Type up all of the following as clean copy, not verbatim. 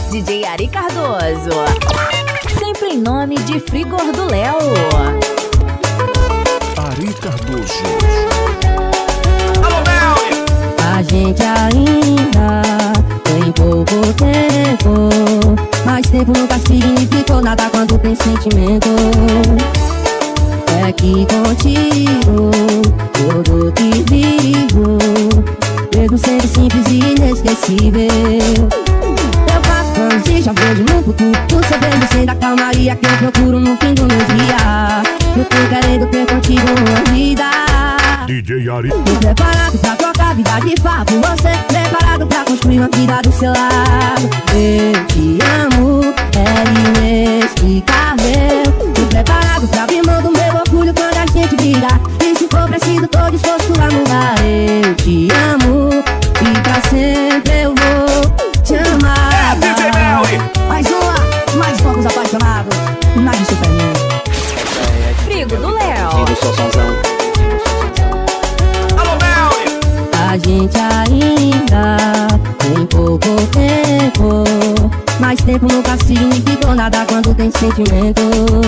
DJ Ari Cardoso, sempre em nome de Frigor do Léo. Ari Cardoso. Alô, Mel! A gente ainda tem pouco tempo, mas tempo nunca significou nada quando tem sentimento. É que contigo tudo que vivo, mesmo sendo simples e inesquecível. Eu faço planos e já vejo no futuro, você vendo sem da calmaria que eu procuro no fim do meu dia. Eu tô querendo ter contigo uma vida. DJ Ari. Tô preparado pra trocar vida de farra por você, preparado pra construir uma vida do seu lado. Eu te amo, é inexplicável. Tô preparado pra abrir mão do meu orgulho quando a gente virar. E se for preciso, tô disposto a mudar. Eu te amo e pra sempre eu vou te amar. É DJ Mel! Mais poucos apaixonados, nada de Superman. Frigo do Léo. Alô, Mel! A gente ainda tem pouco tempo, mas tempo nunca significou nada quando tem sentimento.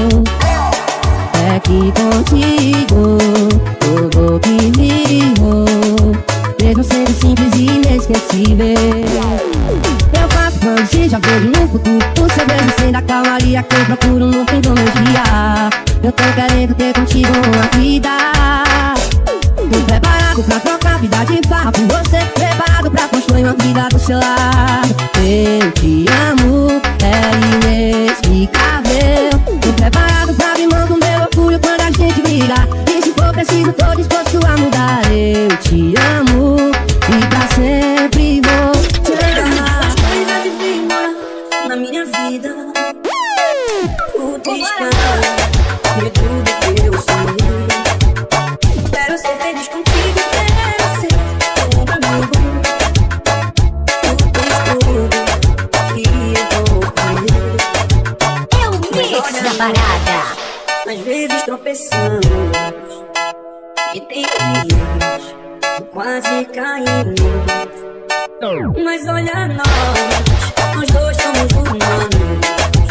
É que contigo tudo que vivo, mesmo sendo simples e inesquecível. Eu faço planos e já vejo no futuro, o segredo sem da calmaria que eu procuro no fim do meu dia. Eu tô querendo ter contigo uma vida. Tô preparado pra trocar vida de farra por você, preparado pra construir uma vida do seu lado. Eu te amo, é inexplicável. Tô preparado pra abrir mão do meu orgulho quando a gente virar. E se for preciso, tô disposto a mudar. Eu te amo e pra sempre vou te amar. As coisas divinas na minha vida, tudo está. É tudo que eu sonhei. Quero ser feliz contigo, quero ser todo amigo. Tu tens tudo que eu vou querer. É o mix da parada. Às vezes tropeçamos e tem dias que quase caímos. Mas olha nós dois somos humanos.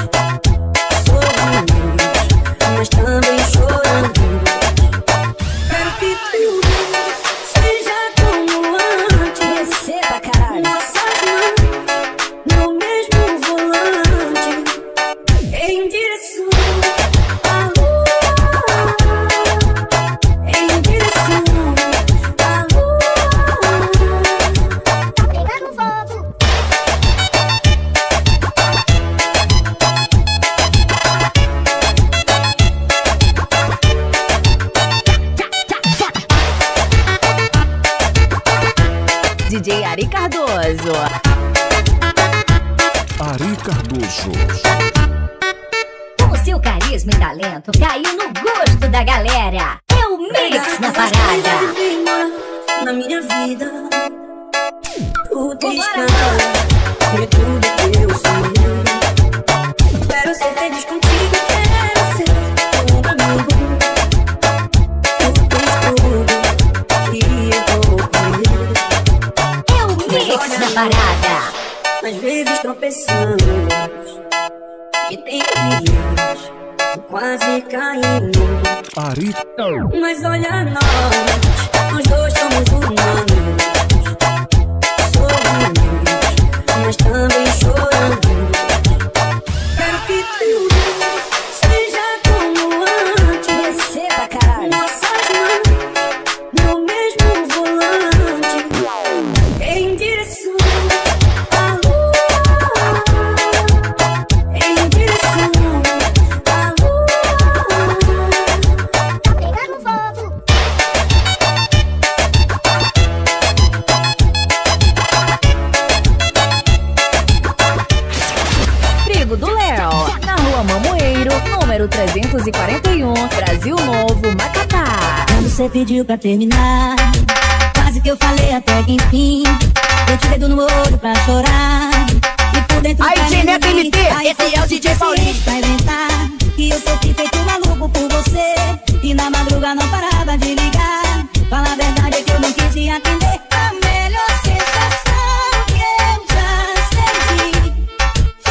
Mas também chorando. Quero que tudo seja como antes. Receba, caralho. Nossas mãos no mesmo volante, em direção à lua, em direção à lua. Tá pegando fogo. DJ Ari Cardoso. Ari Cardoso. Com seu carisma e talento, caiu no gosto da galera. É o mix da parada. Na minha vida, tudo está. É tudo que eu sonhei. Quero ser feliz contigo, quero ser todo amigo. Tu tens tudo que eu vou querer. É o mix da parada. Às vezes tropeçamos e tem dias que quase caímos. Ari. Mas olha nós dois somos humanos. Sorrindo, mas também chorando. Quero que tudo seja como antes. Receba, caralho. Nossas mãos no mesmo volante, em direção à lua, em direção à lua. Tá pegando fogo. Frigo do Léo, na Rua Mamoeiro, número 341, Brasil Novo, Macapá. Quando você pediu pra terminar, quase que eu falei até que enfim. Eu te dedo no olho pra chorar. E por dentro Aí, querendo Geneto rir. MT, Aí esse é o DJ Paulinho. Pra inventar que eu sofri feito maluco por você. E na madruga não parava de ligar. Fala a verdade é que eu não quis te atender. A melhor sensação que eu já senti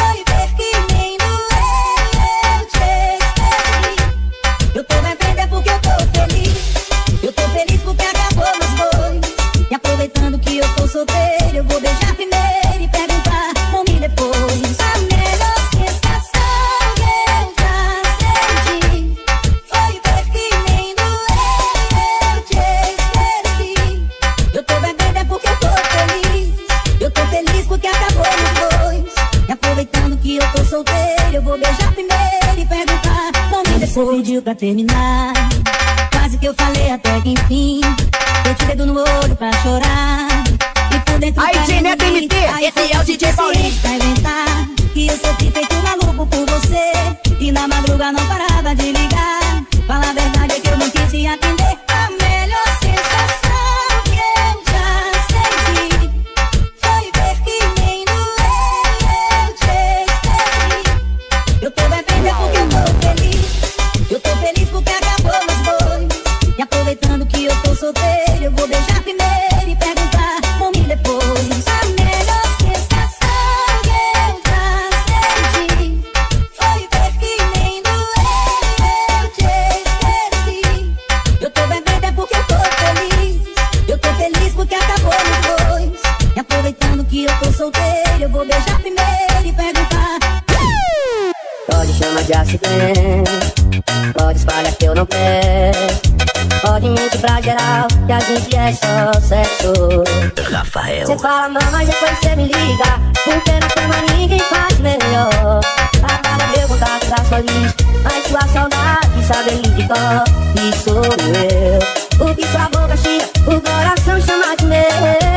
Você pediu pra terminar, quase que eu falei até que enfim. Eu te dedo no olho pra chorar e por dentro aí, Neto MT, esse é o DJ Paulinho. Pra inventar que eu sofri feito maluco por você e na madruga não parava de ligar. Fala a verdade é que eu não quis te atender. A melhor sensação que eu já senti foi ver que nem doeu, eu te esqueci. Eu tô bebendo é porque eu tô feliz. Eu tô feliz porque acabou os dois. E aproveitando que eu tô solteiro, eu vou beijar primeiro e perguntar por mim depois. A melhor sensação que eu já senti foi ver que nem doeu, eu te esqueci. Eu tô bebendo é porque eu tô feliz. Eu tô feliz porque acabou os dois. E aproveitando que eu tô solteiro, eu vou beijar primeiro e perguntar. Pode chamar de acidente, pode espalhar que eu não presto. Pode mentir pra geral que a gente é só sexo. Rafael. Cê fala não, mas depois cê me liga, porque na cama ninguém faz melhor. Apaga meu contato da sua lista, mas sua saudade sabe de cor. E sou eu, o que sua boca chia, o coração chama de meu.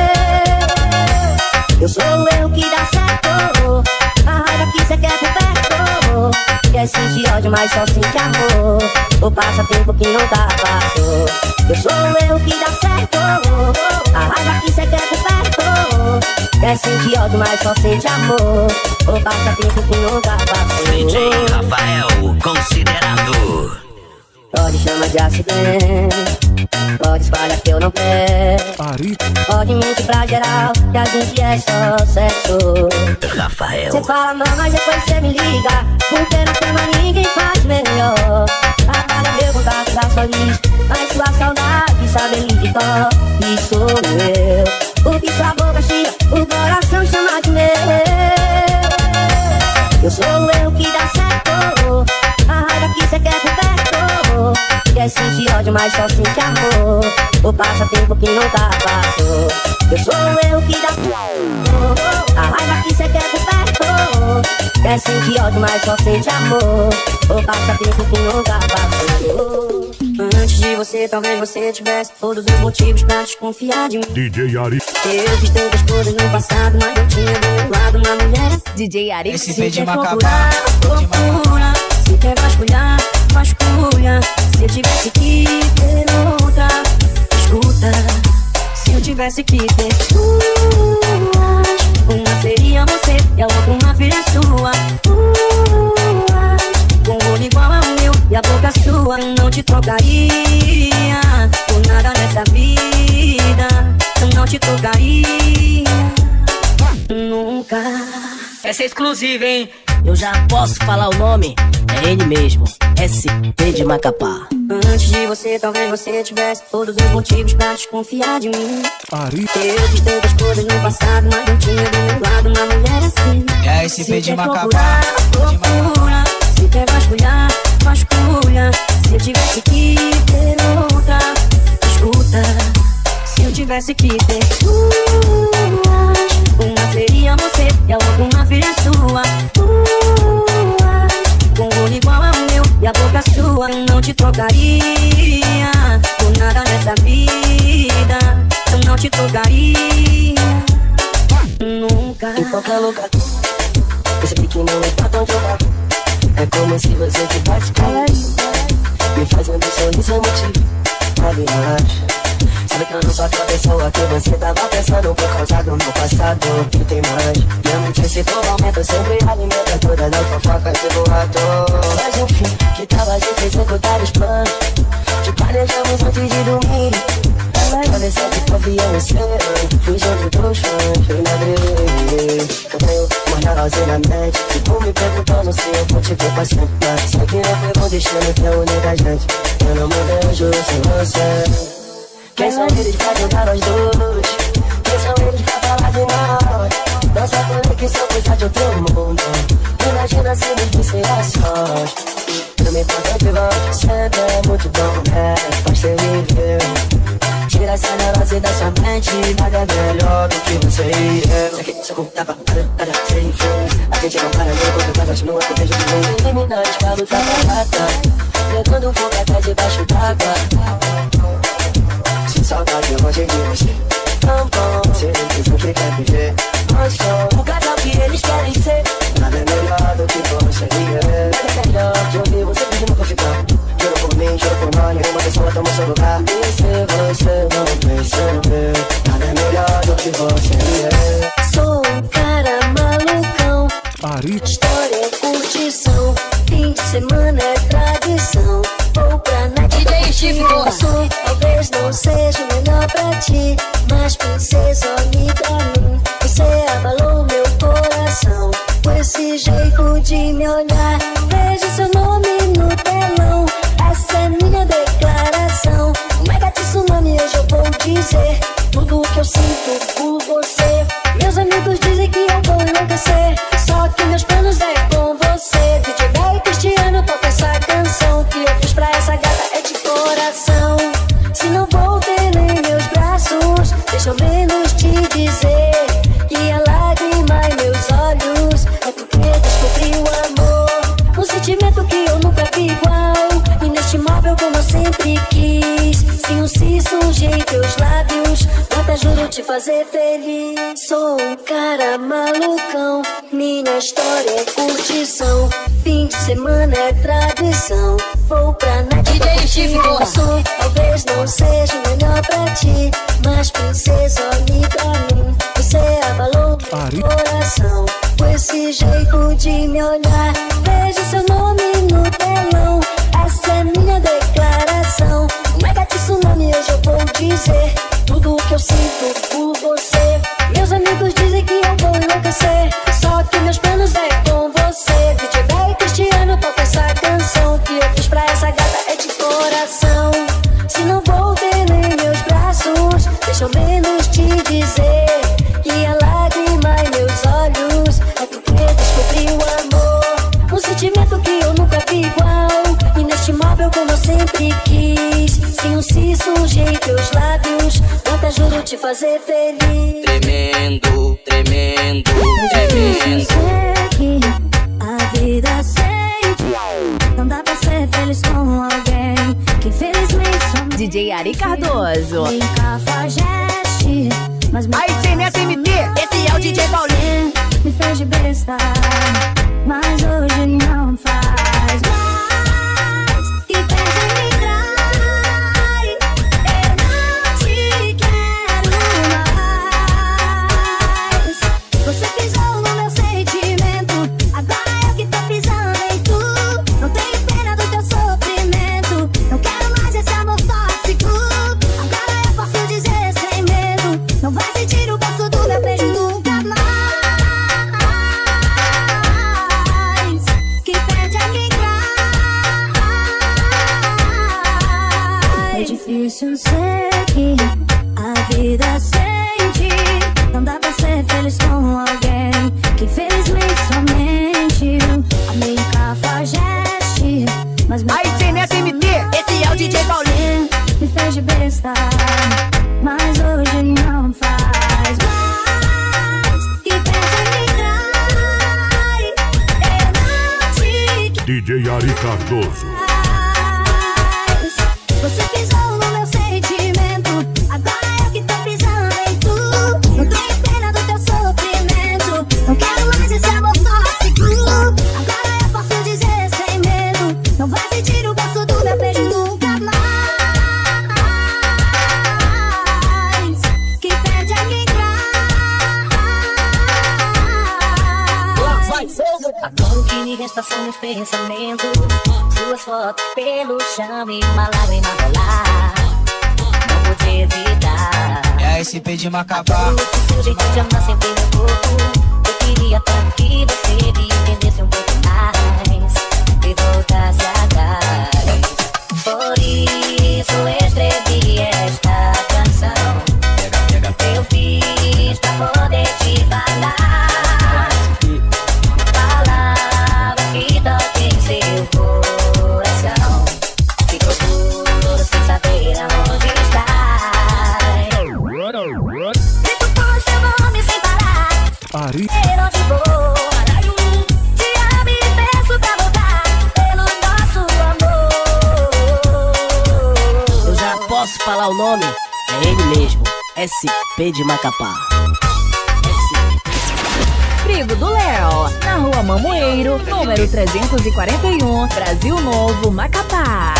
Eu sou eu que dá certo, a raiva que cê quer por perto. Quer sentir ódio, mas só sente amor. O passatempo que nunca passou. Eu sou eu que dá certo, a raiva que cê quer por perto. Quer sentir ódio, mas só sente amor. O passatempo que nunca passou. DJ Rafael, considerado. Pode chamar de acidente, pode espalhar que eu não presto. Ari, Pode mentir pra geral que a gente é só sexo. Rafael. Cê fala não, mas depois cê me liga, porque na cama ninguém faz melhor. Apaga meu contato da sua lista, mas sua saudade sabe de cor. E sou eu, o que sua boca chia, o coração chama de meu. Eu sou eu que dá certo, a raiva que cê quer por perto. Quer sentir ódio, mas só sente amor. O passatempo que nunca passou. Eu sou eu que dá certo, a raiva que cê quer por perto. Quer sentir ódio, mas só sente amor. O passatempo que nunca passou. Antes de você, talvez você tivesse todos os motivos pra desconfiar de mim. DJ Ari, Eu fiz tantas coisas no passado, mas não tinha do meu lado uma mulher assim. DJ Ari. Se quer procurar, procura. Se quer vasculhar, vasculha. Se eu tivesse que ter outra, escuta. Se eu tivesse que ter duas, uma seria você e a outra uma filha sua. Com o olho igual ao meu e a boca sua. Não te trocaria por nada nessa vida. Não te trocaria nunca. Essa é exclusiva, hein? Eu já posso falar o nome. É ele mesmo, SP de Macapá. Antes de você, talvez você tivesse todos os motivos pra desconfiar de mim. Ari, Eu fiz tantas coisas no passado, mas não tinha do meu lado uma mulher assim. É SP de Macapá. Procura, se quer vasculhar, vasculha. Se eu tivesse que ter outra, escuta. Se eu tivesse que ter duas, uma seria você e a outra uma filha sua. Com o olho igual ao meu e a boca sua. Não te trocaria por nada nessa vida. Eu não te trocaria nunca. em qualquer lugar. Percebi que não é pra tão jogar. É como se você tivesse comigo, me fazendo sorriso emotivo. Aliás, sabe que eu não sou aquela pessoa que você tava pensando por causa do meu passado. E tem mais, minha mente esse momento sempre alimenta todas as fofocas de boato. Mas enfim, que tal a gente executar os planos que planejamos antes de dormir? Olha só que confiança no céu, fugindo dos fãs, eu ladrei. Eu tenho uma jaralzinha na mente, fico me perguntando se eu vou te ver pra sempre. Mas sei que não foi bom destino que é unir da gente. Eu não me vejo sem você. Quem são eles pra jogar nós dois? Quem são eles pra falar de nós? Nossa conexão coisa de outro mundo. Imagina se nos vissem a sós. Não me importa que você sempre é muito bom, né? Pode ser nível. Tira essa neurose da sua mente. gente, nada é melhor do que você e eu. Você tapa, para, sem fim. A gente não para nem quando tá continua com o beijo de mim. Eliminares pra lutar pra mata, levando fogo até debaixo d'água. Sinto saudade longe de você. Tão bom, você nem diz o que quer viver. Nós somos o casal que eles querem ser. Nada é melhor do que você e eu. Nada é melhor de ouvir você pedindo pra ficar. Juro por mim, juro por nós, nenhuma pessoa toma seu lugar. E se você não percebeu, nada é melhor do que você e eu. Sou um cara malucão, Ari, história é curtição, fim de semana é tradição. Vou pra night DJ Steve som, talvez não seja o melhor pra ti, mas princesa, olhe pra mim. Você abalou meu coração com esse jeito de me olhar. Vejo seu nome no telão, essa é minha declaração. Um mega tsunami hoje eu vou dizer tudo o que eu sinto por você. Meus amigos dizem que eu vou enlouquecer, só que meus planos é com você. DJ Bel e Cristiano toca essa canção que eu fiz pra essa gata, é de coração. Se não vou ter em meus braços, deixa eu menos te dizer que a lágrima em meus olhos é porque descobri o amor. Um sentimento que eu nunca vi igual, inestimável como eu sempre quis. Se um si surge em teus lábios, até juro te fazer feliz. Sou um cara malucão, minha história é curtição, fim de semana é tradição. Vou pra night DJ Steve som, talvez não seja o melhor pra ti, mas princesa, olhe pra mim. Você abalou meu coração com esse jeito de me olhar. Vejo seu nome no telão, essa é minha declaração. Um mega tsunami hoje eu vou dizer tudo o que eu sinto por você. Meus amigos dizem que eu vou enlouquecer, só que meus planos é com você. DJ Bel e Cristiano toca essa canção que eu fiz pra essa gata, é de coração. Se não vou ter em meus braços, deixa eu menos te dizer que a lágrima em meus olhos é porque descobri o amor. Um sentimento que eu nunca vi igual, inestimável como eu sempre quis. Se um si surge em teus lábios, até juro te fazer feliz. Tremendo, tremendo, tremendo. Sei que a vida sente, não dá pra ser feliz com alguém que infelizmente só me DJ Ari Cardoso. tem cafajeste, mas me Aí tem nessa MT, esse é o DJ Paulinho. me fez de besta, mas hoje não faz mais. E pede me trai, eu não te quero mais. Você pisou no meu sentimento, agora eu que tô pisando em tu. Não tenho pena do teu sofrimento, não quero mais esse amor tóxico. Agora eu posso dizer sem medo, não vai sentir o gosto do meu beijo nunca mais. Que perde a quem trai. É difícil ser que a vida sente, não dá pra ser feliz com alguém que infelizmente somente amei cafajeste, mas me Aí tem nessa MT, esse é o DJ Paulinho. me fez de besta, mas hoje não faz mais. Que perde quem trai, eu não te DJ Ari Cardoso. quero. Você pisou no meu sentimento, agora eu que tô pisando em tu. Não tenho pena do teu sofrimento, não quero mais esse amor tóxico. Agora eu posso dizer sem medo, não vai sentir o gosto do meu beijo nunca mais. Que perde a quem trai. Agora o que me resta são meus pensamentos, suas fotos pelo chão e uma lágrima rolar. Não pude evitar. É a SP de Macapá. O seu jeito de amar sempre no corpo. Eu queria tanto que você me entendesse um pouco mais e voltasse atrás. Por isso eu escrevi esta canção. Eu fiz pra poder te falar palavras que toquem seu coração. Ficou tudo sem saber aonde está. Grito por seu nome sem parar. Ari. Onde vou? Te amo e peço pra voltar pelo nosso amor. Eu já posso falar o nome? É ele mesmo, SP de Macapá. Frigo do Léo, na Rua Mamoeiro, número 341, Brasil Novo, Macapá.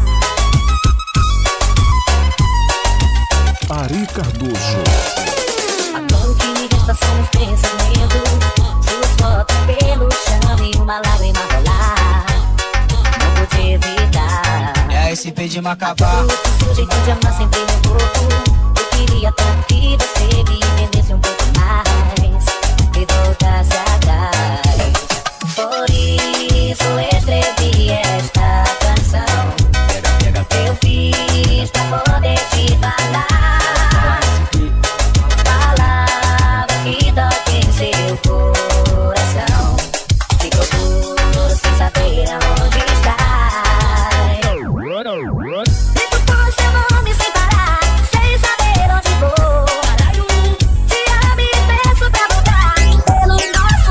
Ari Cardoso. Adoro que me resta são os pensamentos, suas fotos pelo chão e uma lágrima rolar. Não pude evitar. É a SP de Macapá. O seu jeito de amar sempre um pouco. Eu queria tanto que você me entendesse um pouco mais e voltasse atrás. Por isso escrevi esta canção. Eu fiz pra poder te falar. Palavras que toquem seu coração. Ficou tudo sem saber aonde está. Grito por seu nome sem parar, sem saber onde vou. Te amo e peço pra voltar pelo nosso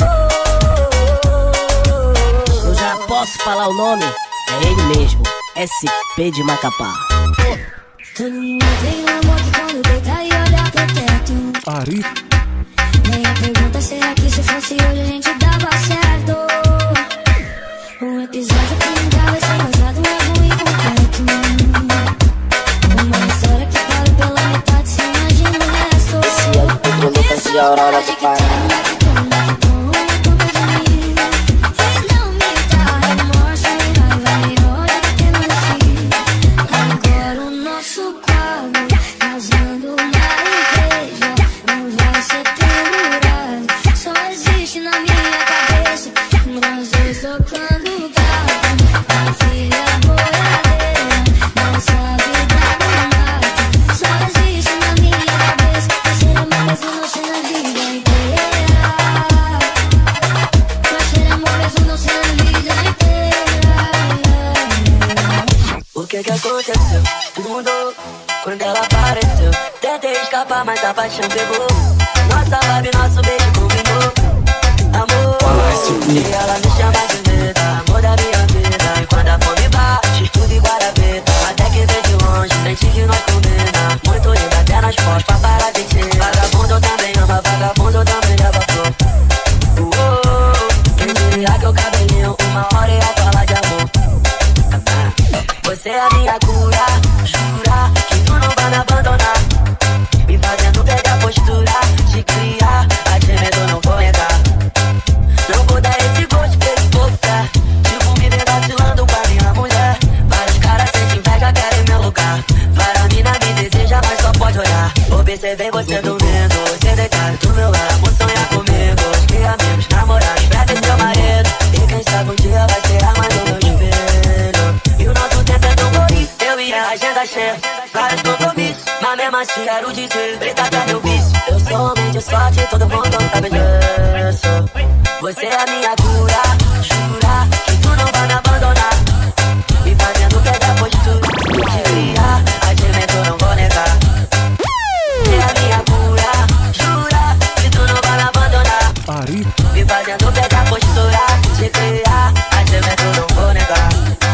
amor. Eu já posso falar o nome? É ele mesmo, SP de Macapá. Todo mundo tem um amor que quando deita e olha pro teto. Ari. Nem a pergunta será que se fosse hoje a gente dava certo. Um episódio que nunca vai ser usado é ruim completo. Uma história que vale pela metade, se imagina o resto. Esse é o Lucas e a Aurora do Pará. Agora o nosso quadro, casando na igreja, não vai ser pendurado. Só existe na minha cabeça, nós dois tocando o carro. A filha boiadeira, nossa vida no mato. Só existe na minha cabeça, ser amor mesmo não ser na vida inteira. Vai ser amor mesmo não ser na vida inteira. O que aconteceu? Tudo mudou quando ela apareceu. Tentei escapar, mas a paixão pegou. Nossa vibe, nosso beijo combinou. Amor, e ela me chama de vida, amor da minha vida. E quando a fome bate, tudo igual a vida. Até que vem de longe, sente que nós combina. Muito linda até nas fotos, pra parar de ti. Vagabundo também ama, vagabundo também leva flor. Quem diria que o cabelinho uma hora ia falar de amor. Você é a minha cura, jura que tu não vai me abandonar. Me fazendo perder a postura de criar, a gemer não vou negar. Não vou dar esse gosto pra esse povo, tá? Tipo me ver vacilando com a minha mulher. Vários caras sentem inveja, querem meu lugar. Várias mina me deseja, mas só pode olhar. Observei você dormindo, você deitado do meu lado. Vou sonhar comigo, os que amigos, namorados, pra ser seu marido. E quem sabe um dia vai ser a mãe do meu espelho. E o nosso tempo é tão bonito, eu e a agenda cheia. Vários compromissos, mas mesmo assim quero dizer, preta até meu vício. Eu sou homem de sorte, todo mundo sabe disso. Você é a minha cura, jura que tu não vai me abandonar. Me fazendo perder a postura de criar, a gemer não vou negar. Você é a minha cura, jura que tu não vai me abandonar. Ari. Me fazendo perder a postura de criar, a gemer não vou negar.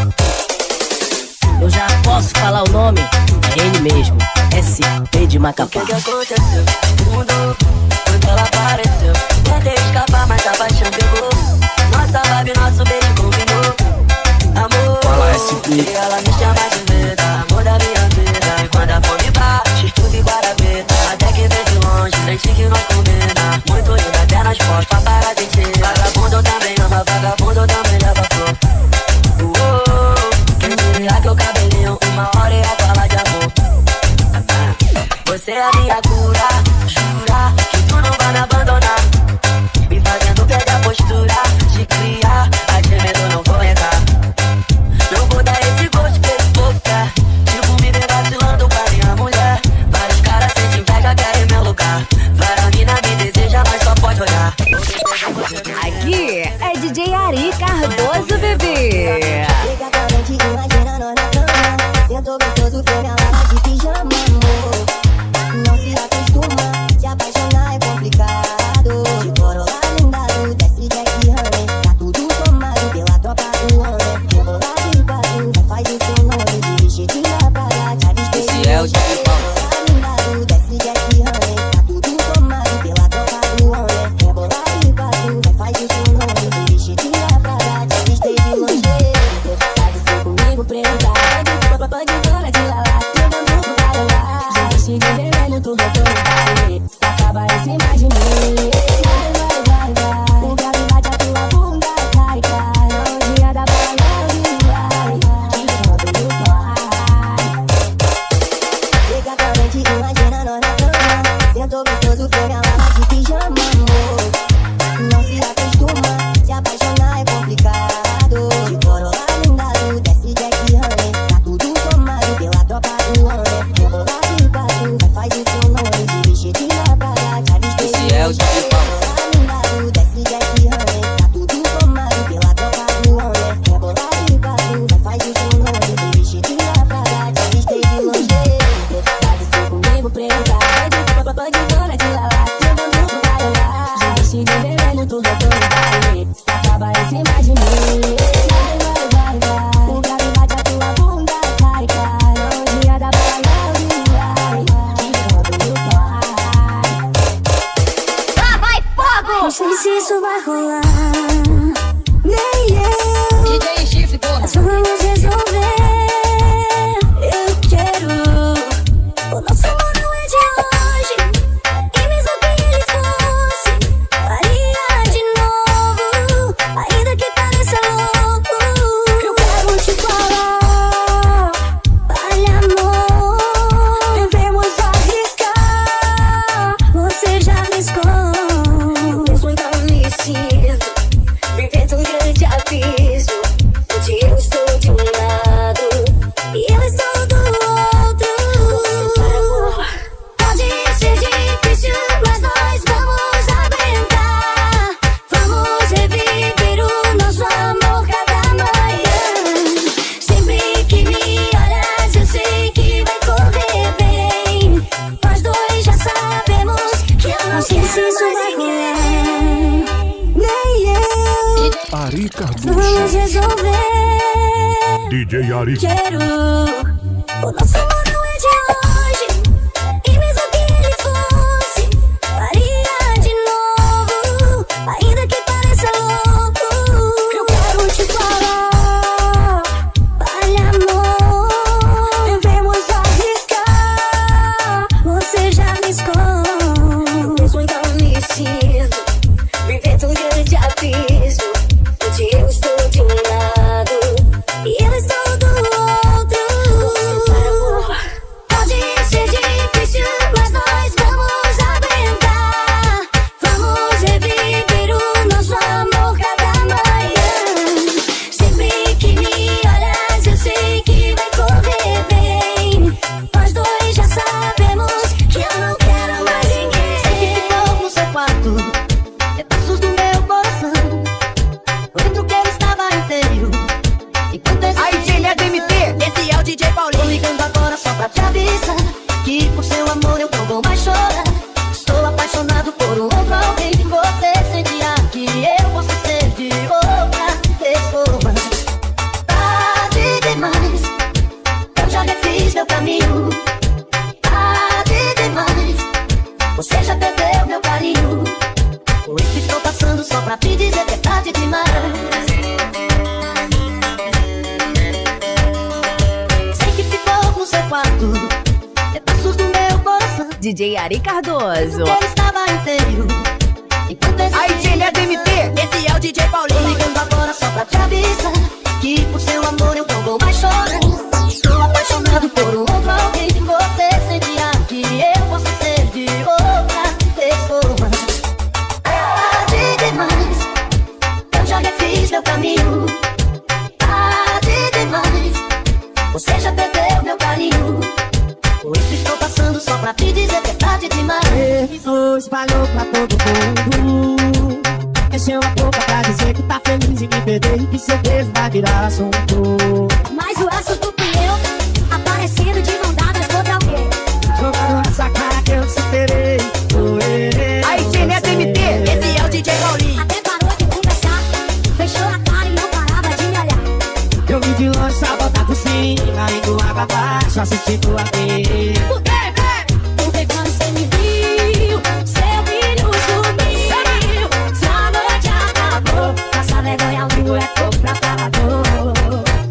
Eu já posso falar o nome? É ele mesmo, SP de Macapá. O que aconteceu? Tudo mudou quando ela apareceu. Tentei escapar, mas a paixão pegou. Nossa vibe, nosso beijo combinou. Amor, e ela me chama de vida, amor da minha vida. E quando a fome bate, tudo igual a vida. Até que vem de longe, sente que nós combina. Muito linda até nas fotos, pra parar de ti. Vagabundo também ama, vagabundo também leva flor. Quem diria que o cabelinho uma hora ia falar de amor. Você é a minha cura, jura que tu não vai me abandonar. Me fazendo perder a postura de criar, a gemer não vou negar. Não vou dar esse gosto Tentou gostoso, foi minha lava de pijama, amor. Não se acostuma, se apaixonar é complicado. De coroa blindado, desce Jack Honey. Tá tudo tomado pela tropa do homem. Rebolar de baixo, vai faz o seu nome. De vestidinha pra lá, já vistei. Esse é o DJ Paulo. Desce Jack Honey. Tá tudo tomado pela tropa do homem. Rebolar de baixo, vai faz o seu nome. De vestidinha pra lá, já vistei de longe. Faz isso comigo, preta. Pode dona de lalá, jogando pro bailar. Já vesti de vermelho, tudo é todo baile. Acaba em cima de mim. Vai. O grave bate a tua bunda, cai. No dia da baila, vai. Que roda meu pai. Lá vai fogo! Não sei se isso vai rolar. Nem eu. DJ Chifre, porra. Só vamos resolver. Eu quero. O nosso amor não é de hoje. E mesmo que ele fosse, faria de novo. Ainda que pareça louco. Eu quero te falar. Olha, amor, devemos arriscar. Você já arriscou. Mesmo então me sinto vivendo um grande abismo, onde eu estou de um lado e eu estou do outro. Pode ser difícil, mas nós vamos aguentar. Vamos reviver o nosso amor cada manhã. Sempre que me olhas, eu sei que vai correr bem. Nós dois já sabemos que eu não sei se isso vai rolar. Nem eu. Ari Cardoso. Vamos resolver. DJ Ari. Quero. O nosso amor não é de hoje. E mesmo que ele fosse, faria de novo. Ainda que pareça louco. Eu quero te falar. Olha, amor, devemos arriscar. Você já arriscou. Mesmo então me sinto vivendo um grande abismo, onde eu estou de um lado e eu estou do outro. Pode ser difícil, mas nós vamos aguentar. Vamos reviver o nosso amor cada manhã. Sempre que me olhas, eu sei que vai correr bem. Nós dois já sabemos que eu não quero mais ninguém. Sei que ficou no seu quarto pedaços do meu coração. Lembro que ele estava inteiro. Aí, DJ DMT, esse é o DJ Paulinho. Tô ligando agora só pra te avisar que por seu amor eu não vou mais chorar. Estou apaixonado por um outro alguém. Você sentia que eu posso ser de outra pessoa. Tarde demais, eu já refiz meu caminho. Tarde demais, você já perdeu meu carinho. Por isso estou passando só pra te dizer que é tarde demais. Sei que ficou no seu quarto pedaços do meu coração. DJ Ari Cardoso. Ele estava inteiro. Aí, DJ DMT, esse é o DJ Tô Paulinho. ligando agora só pra te avisar que por seu amor eu não vou mais chorar. Estou apaixonado por um outro alguém. Você sentia que eu posso ser de outra pessoa. Tarde demais, eu já refiz meu caminho. Tarde demais, você já perdeu meu carinho. Por isso estou passando só pra te dizer que é tarde demais. Isso espalhou pra todo mundo. Encheu a boca pra dizer que tá feliz em me perder e que seu beijo vai virar assunto. Mas o assunto que eu aparecendo de mão dadas contra alguém. Jogaram nessa cara que eu superei. Aí, DJ DMT, esse é o DJ Paulinho. Até parou de conversar, fechou a cara e não parava de me olhar. Eu vim de longe só botar por cima, indo água abaixo, assistindo a ver. Por quê? Porque quando você me viu, seu brilho sumiu. Sua noite acabou, passa vergonha ao vivo é pouco pra falar dor.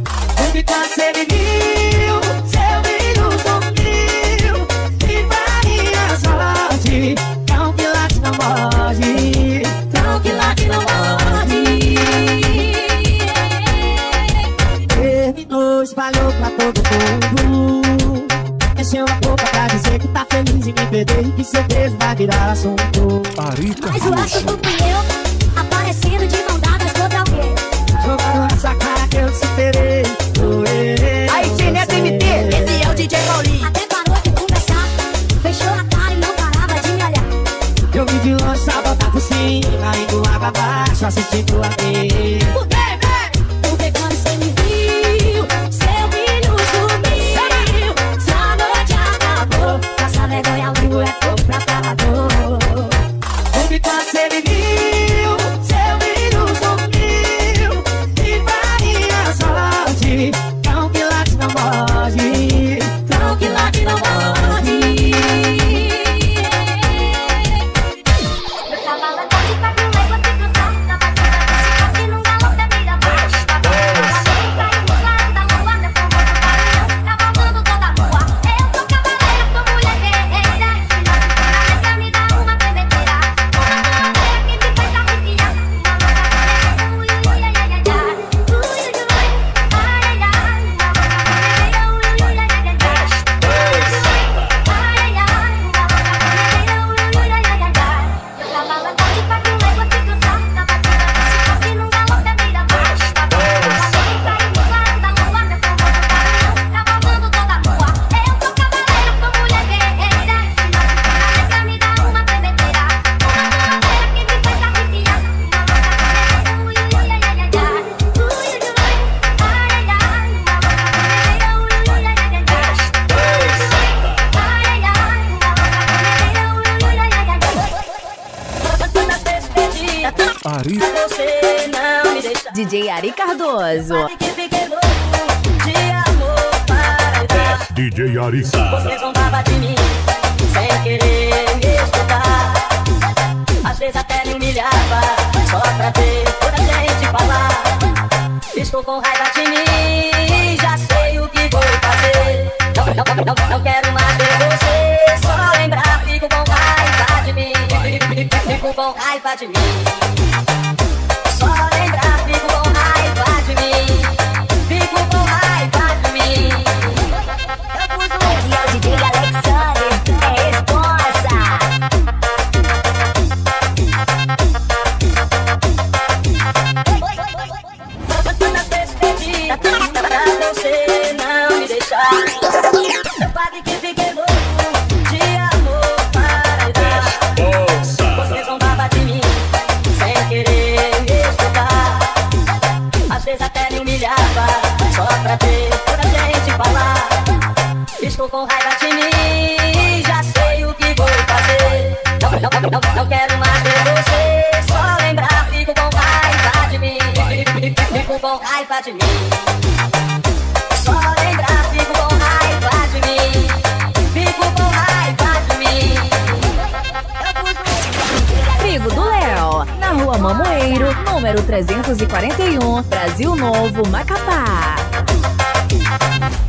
que seu beijo vai virar assunto. Ari Mas eu acho que fui eu, aparecendo de mão dadas contra alguém. Jogando nessa cara que eu superei. Aí, Neto MT, esse é o DJ Paulinho. Até parou de conversar, fechou a cara e não parava de me olhar. Eu vim de longe, só voltar por cima, indo água abaixo, assistindo a mim. Porque quando você me viu, seu brilho sumiu. Se a noite acabou, passa vergonha, o rio é pouco pra pagador. Porque quando você me viu, seu brilho sumiu. E pra minha sorte, cão que late não morde, cão que late não morde. Meu cavalo é forte pra que leva te cansar. Na batida desse toque num galope da vida baixa. Caiu no claro da lua, depois volto caminhão, cavalgando toda a rua. Eu sou cavaleiro, sou mulher guerreira. Se não se for na letra, me dá uma tremedeira. Uma bandeira que me faz arrepiar. Uma louca bandeira, ui, ui, ai, ai, ai, ai. Ui, ui, ai, ai, ai. Uma louca bandeira, ui, ui, ai, ai, ai, ai. Ui, ui, ai, ai, ai. Uma louca bandeira, ui, ui, ai, ai, ai, ai. Meu cavalo é forte pra que leva te cansar. Na batida desse toque num galope da vida baixa. Caiu no claro da lua, depois volto caminhão, cavalgando toda a rua. Eu sou cavaleiro, sou mulher guerreira. Se não se for na letra, me dá uma tremedeira. Uma bandeira que me faz arrepiar. Uma louca bandeira, ui, ui, ai, ai, ai, ai. Ui, ui, ai, ai, ai. Uma louca bandeira, ui, ui, ai, ai, ai, ai. Ui, ui, ai, ai, ai. Uma louca bandeira, ui, ui, ai, ai, ai, ai. Ari. Você não me deixa. DJ Ari Cardoso. Que fiquei louco de amor para dar. DJ Ari. Você zombava de mim sem querer me escutar. Às vezes até me humilhava só pra ter toda a gente falar. Estou com raiva de mim, já sei o que vou fazer. Não quero mais ver você. Só lembrar, fico com raiva de mim. Fico com raiva de mim. Só lembrar, fico com raiva de mim. Fico com raiva de mim. Aqui é o DJ Alexandre, é responsa. Quantas vezes pedi pra você não me deixar. Eu quase que fiquei louco de amor para dar. Você zombava de mim sem querer me escutar. Às vezes até me humilhava só pra ter toda a gente falar. Estou com raiva de mim, já sei o que vou fazer. Não quero mais ver você. Só lembrar, fico com raiva de mim. Fico com raiva de mim. Só lembrar, fico com raiva de mim. Fico com raiva de mim. Trigo do Léo, na Rua Mamoeiro, número 341, Brasil Novo, Macapá.